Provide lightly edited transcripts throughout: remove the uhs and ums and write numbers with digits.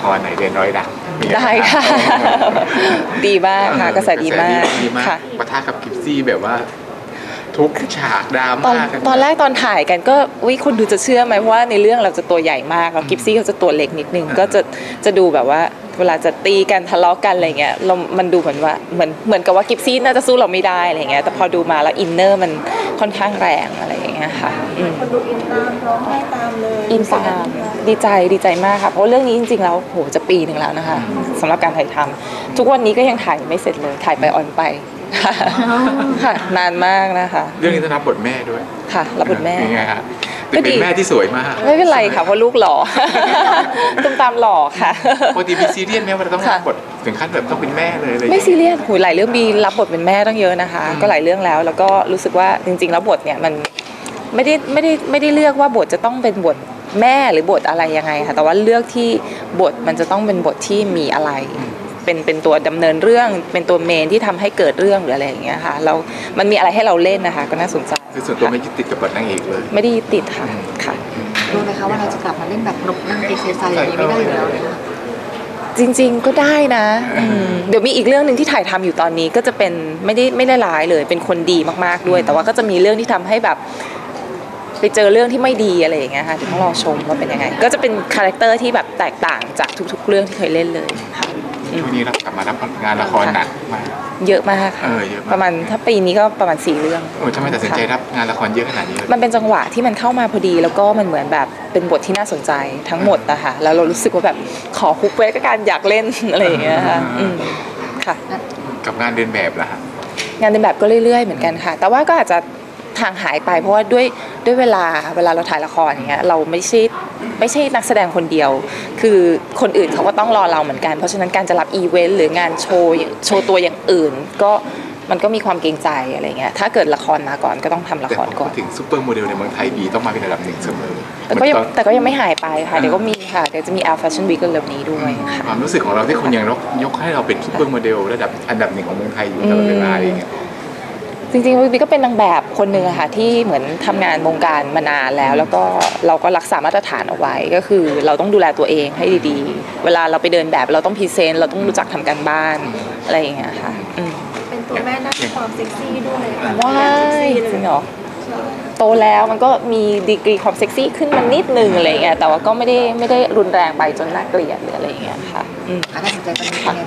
รไหนเรียนร้อยดังได้ค่ะดีมากค่ะกระแสดีมากค่ะปะทะกับกิฟซี่แบบว่าทุกฉากดราม่าตอนแรกตอนถ่ายกันก็คุณดูจะเชื่อไหมว่าในเรื่องเราจะตัวใหญ่มากแล้วกิฟซี่เขาจะตัวเล็กนิดนึงก็จะดูแบบว่าเวลาจะตีกันทะเลาะกันอะไรเงี้ยมันดูเหมือนว่าเหมือนกับว่ากิฟซี่น่าจะสู้เราไม่ได้อะไรเงี้ยแต่พอดูมาแล้วอินเนอร์มันค่อนข้างแรงอะไรอย่างเงี้ยค่ะคนดูอินตามร้องไห้ตามเลยอินตามดีใจมากค่ะเพราะเรื่องนี้จริงๆแล้วโหจะปีหนึ่งแล้วนะคะสำหรับการถ่ายทำทุกวันนี้ก็ยังถ่ายไม่เสร็จเลยถ่ายไปออนไปค่ะนานมากนะคะเรื่องนี้จะรับบทแม่ด้วยค่ะรับบทแม่เป็นไงฮะเป็นแม่ที่สวยมากไม่เป็นไรค่ะเพราะลูกหล่อตุ้มตามหล่อค่ะปกติมีซีเรียสไหมว่าเราต้องรับบทถึงขั้นแบบต้องเป็นแม่เลยไม่ซีเรียสหลายเรื่องมีรับบทเป็นแม่ต้องเยอะนะคะก็หลายเรื่องแล้วก็รู้สึกว่าจริงๆแล้วบทเนี่ยมันไม่ได้เลือกว่าบทจะต้องเป็นบทแม่หรือบทอะไรยังไงค่ะแต่ว่าเลือกที่บทมันจะต้องเป็นบทที่มีอะไรเป็นตัวดำเนินเรื่องเป็นตัวเมนที่ทำให้เกิดเรื่องหรืออะไรอย่างเงี้ยค่ะเรามันมีอะไรให้เราเล่นนะคะก็น่าสนใจคือส่วนตัวไม่ยึดติดกับบทนางเอกเลยไม่ได้ยึดติดค่ะรู้ไหมคะว่าเราจะกลับมาเล่นแบบนางเอกใสๆอย่างนี้ไม่ได้อยู่แล้วจริงๆก็ได้นะเดี๋ยวมีอีกเรื่องนึงที่ถ่ายทำอยู่ตอนนี้ก็จะเป็นไม่ได้ร้ายเลยเป็นคนดีมากๆด้วยแต่ว่าก็จะมีเรื่องที่ทำให้แบบไปเจอเรื่องที่ไม่ดีอะไรอย่างเงี้ยค่ะต้องรอชมว่าเป็นยังไงก็จะเป็นคาแรคเตอร์ที่แบบแตกต่างจากทุกๆเรื่องที่เคยเล่นเลยค่ะช่วงนี้เรากลับมารับงานละครหนักมากเยอะมากค่ะประมาณถ้าปีนี้ก็ประมาณ4 เรื่องทำไมตัดสินใจรับงานละครเยอะขนาดนี้มันเป็นจังหวะที่มันเข้ามาพอดีแล้วก็มันเหมือนแบบเป็นบทที่น่าสนใจทั้งหมดนะคะแล้วเรารู้สึกว่าแบบขอคุกไว้กับการอยากเล่นอะไรอย่างเงี้ยค่ะค่ะกับงานเดินแบบล่ะงานเดินแบบก็เรื่อยๆเหมือนกันค่ะแต่ว่าก็อาจจะทางหายไปเพราะว่าด้วยเวลาเราถ่ายละครอย่างเงี้ยเราไม่ใช่นักแสดงคนเดียวคือคนอื่นเขาก็ต้องรอเราเหมือนกันเพราะฉะนั้นการจะรับอีเวนต์หรืองานโชว์ตัวอย่างอื่นก็มันก็มีความเกรงใจอะไรเงี้ยถ้าเกิดละครมาก่อนก็ต้องทำละครก่อนถึงซุปเปอร์โมเดลในเมืองไทยบีต้องมาเป็นอันดับ1เสมอแต่ก็ยังไม่หายไปค่ะเดี๋ยวก็มีค่ะเดี๋ยวจะมี Al Fashion Week เร็วนี้ด้วยค่ะความรู้สึกของเราที่คนยังยกให้เราเป็นซุปเปอร์โมเดลระดับอันดับ1ของเมืองไทยอยู่ตลอดเวลาอย่างเงี้ยจริงๆบิ๊กก็เป็นนางแบบคนหนึ่งอะค่ะที่เหมือนทำงานวงการมานานแล้วก็เราก็รักษามาตรฐานเอาไว้ก็คือเราต้องดูแลตัวเองให้ดีๆเวลาเราไปเดินแบบเราต้องพรีเซนต์เราต้องรู้จักทำการบ้านอะไรอย่างเงี้ยค่ะเป็นตัวแม่ด้านความเซ็กซี่ด้วยว้ายจริงเหรอโตแล้วมันก็มีดีกรีความเซ็กซี่ขึ้นมานิดนึงอะไรเงี้ยแต่ว่าก็ไม่ได้รุนแรงไปจนน่าเกลียดหรืออะไรเงี้ยค่ะน่าสนใจตรงนี้ค่ะ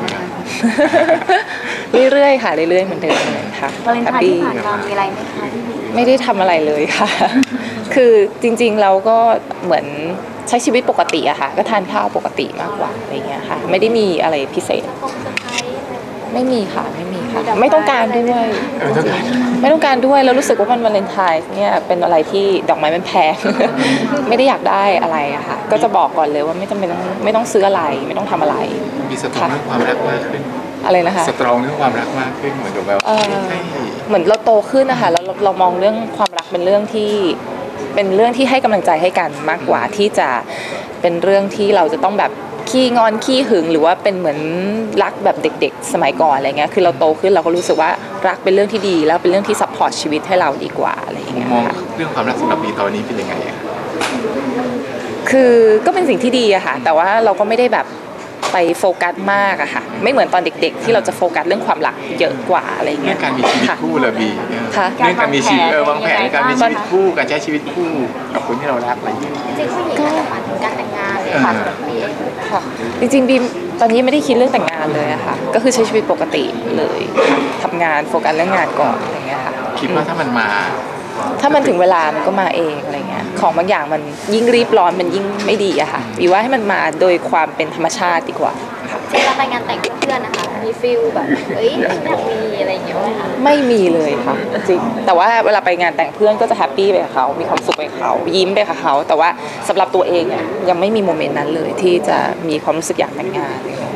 เรื่อยๆค่ะเรื่อยๆเหมือนเดิมเลยค่ะวาเลนไทน์ที่ผ่านมามีอะไรไหมคะไม่ได้ทำอะไรเลยค่ะคือจริงๆเราก็เหมือนใช้ชีวิตปกติอะค่ะก็ทานข้าวปกติมากกว่าอะไรเงี้ยค่ะไม่ได้มีอะไรพิเศษไม่มีค่ะไม่ต้องการด้วยไม่ต้องการด้วยแล้วรู้สึกว่าวันวาเลนไทน์เนี่ยเป็นอะไรที่ดอกไม้มันแพงไม่ได้อยากได้อะไรอะค่ะก็จะบอกก่อนเลยว่าไม่จำเป็นไม่ต้องซื้ออะไรไม่ต้องทำอะไรมีสตรองเรื่องความรักมากขึ้นอะไรนะคะสตรองเรื่องความรักมากขึ้นเหมือนกับแบบเหมือนเราโตขึ้นนะคะแล้วเรามองเรื่องความรักเป็นเรื่องที่ให้กำลังใจให้กันมากกว่าที่จะเป็นเรื่องที่เราจะต้องแบบขี้งอนขี้หึงหรือว่าเป็นเหมือนรักแบบเด็กๆสมัยก่อนอะไรเงี้ยคือเราโตขึ้นเราก็รู้สึกว่ารักเป็นเรื่องที่ดีแล้วเป็นเรื่องที่ซัพพอร์ตชีวิตให้เราดีกว่าอะไรอย่างเงี้ยมองเรื่องความรักสำหรับบีตอนนี้เป็นยังไงคือก็เป็นสิ่งที่ดีอะค่ะแต่ว่าเราก็ไม่ได้แบบไปโฟกัสมากอะค่ะไม่เหมือนตอนเด็กๆที่เราจะโฟกัสเรื่องความรักเยอะกว่าอะไรเงี้ยการมีชีวิตคู่ละบีเรื่องการมีชีวิตวางแผนในการมีชีวิตคู่การใช้ชีวิตคู่กับคนที่เรารักอะไรอย่างเงี้ยจริงๆผู้หญิงก็จะฝันถึงการแต่งงานเลยค่ะสำหรับบีค่ะจริงๆบีมตอนนี้ไม่ได้คิดเรื่องแต่งงานเลยอะค่ะก็คือใช้ชีวิตปกติเลยทำงานโฟกัสเรื่องงานก่อนอะไรเงี้ยค่ะคิดว่าถ้ามันถึงเวลามันก็มาเองอะไรเงี้ยของบางอย่างมันยิ่งรีบร้อนมันยิ่งไม่ดีอะค่ะบีว่าให้มันมาโดยความเป็นธรรมชาติดีกว่าเวลาไปงานแต่งเพื่อนนะคะมีฟิลแบบอยากมีอะไรอย่างเงี้ยไหมคะไม่มีเลยค่ะจริงแต่ว่าเวลาไปงานแต่งเพื่อนก็จะแฮปปี้ไปกับเขามีความสุขไปกับเขายิ้มไปกับเขาแต่ว่าสำหรับตัวเองเนี่ยยังไม่มีโมเมนต์นั้นเลยที่จะมีความรู้สึกอยากแต่งงาน